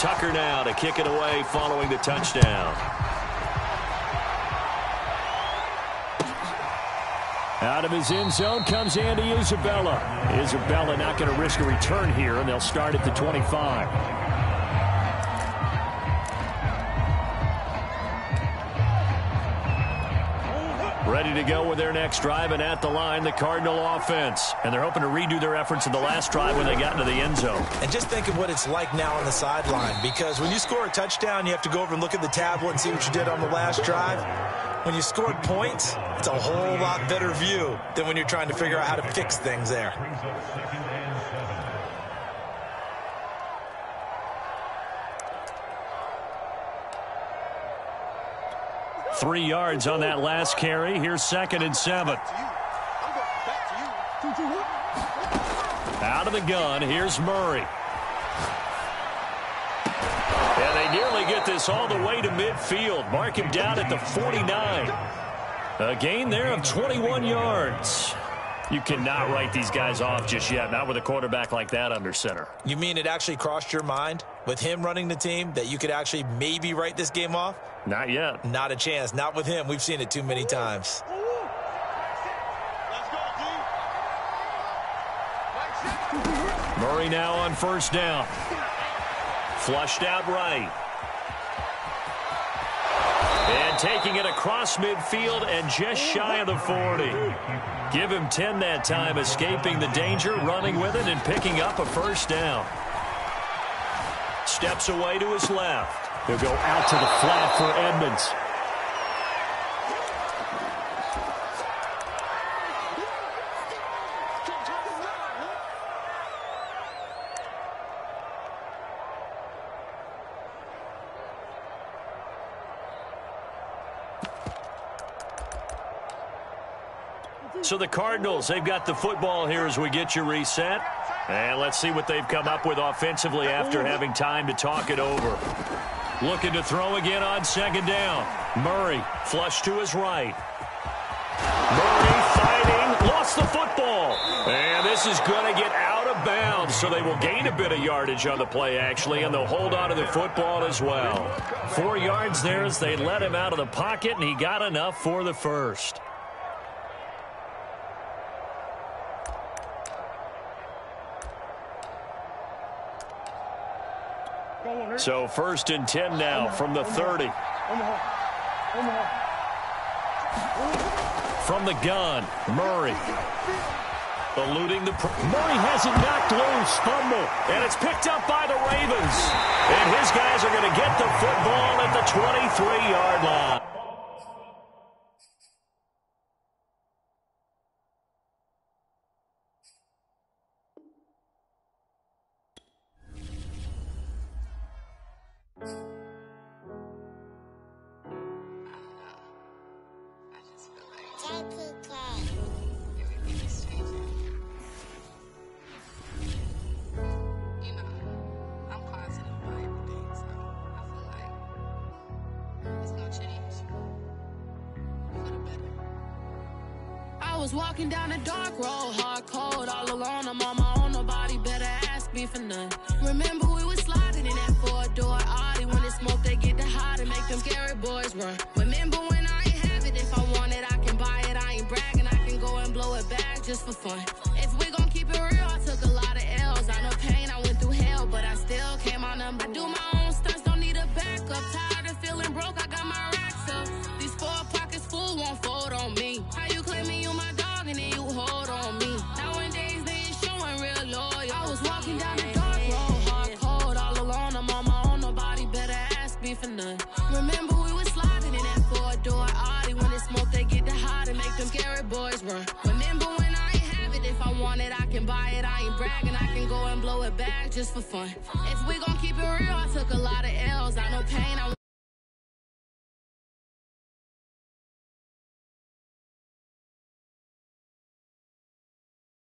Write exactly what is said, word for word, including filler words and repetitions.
Tucker now to kick it away following the touchdown. Out of his end zone comes Andy Isabella. Isabella not going to risk a return here, and they'll start at the twenty-five. Ready to go with their next drive, and at the line, the Cardinal offense. And they're hoping to redo their efforts in the last drive when they got into the end zone. And just think of what it's like now on the sideline, because when you score a touchdown, you have to go over and look at the tablet and see what you did on the last drive. When you scored points, it's a whole lot better view than when you're trying to figure out how to fix things there. Three yards on that last carry. Here's second and seven. Out of the gun, here's Murray. And they nearly get this all the way to midfield. Mark him down at the forty-nine. A gain there of twenty-one yards. You cannot write these guys off just yet, not with a quarterback like that under center. You mean it actually crossed your mind with him running the team that you could actually maybe write this game off? Not yet. Not a chance. Not with him. We've seen it too many times. Murray now on first down. Flushed out right. And taking it across midfield and just shy of the forty. Give him ten that time, escaping the danger, running with it, and picking up a first down. Steps away to his left. He'll go out to the flat for Edmonds. So the Cardinals, they've got the football here as we get you reset. And let's see what they've come up with offensively after having time to talk it over. Looking to throw again on second down. Murray, flush to his right. Murray fighting, lost the football. And this is going to get out of bounds, so they will gain a bit of yardage on the play, actually, and they'll hold on to the football as well. Four yards there as they let him out of the pocket, and he got enough for the first. So first and ten now from the thirty. From the gun, Murray. Eluding the... Murray has it knocked loose. Fumble. And it's picked up by the Ravens. And his guys are going to get the football at the twenty-three yard line. Walking down a dark road, hard cold, all alone. I'm on my own, nobody better ask me for none. Remember we was sliding in that four-door Audi. When it's smoke, they get the hot and make them scary boys run. Remember when I ain't have it, if I want it, I can buy it. I ain't bragging, I can go and blow it back just for fun. If we gon' keep it real, I took a lot of L's. I know pain, I went through hell, but I still came on them. I do my own stunts, don't need a backup. Tired of feeling broke, I got my racks up. These four pockets full won't fold on me. How you claiming you my dog and then you hold on me? Nowadays they ain't showing real loyal. I was walking down the dark road, hard cold, all alone. I'm on my own, nobody better ask me for none. Remember we was sliding in that four-door Audi. When it's smoke, they get the hot and make them scary boys run. Remember when I ain't have it, if I want it, I can buy it. I ain't bragging, I can go and blow it back just for fun. If we gon' keep it real, I took a lot of L's. I know pain, I